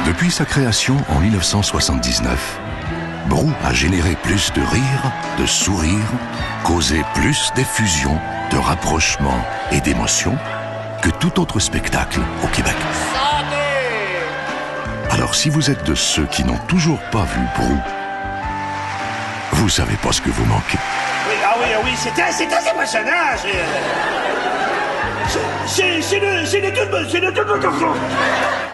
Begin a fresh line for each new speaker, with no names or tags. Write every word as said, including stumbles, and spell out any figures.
Depuis sa création en mille neuf cent soixante-dix-neuf, Brou a généré plus de rires, de sourires, causé plus d'effusions, de rapprochements et d'émotions que tout autre spectacle au Québec. Alors si vous êtes de ceux qui n'ont toujours pas vu Brou, vous savez pas ce que vous manquez.
Oui, ah oui, ah oui, c'était assez impressionnant. C'est... C'est... C'est de... C'est de tout... C'est de tout...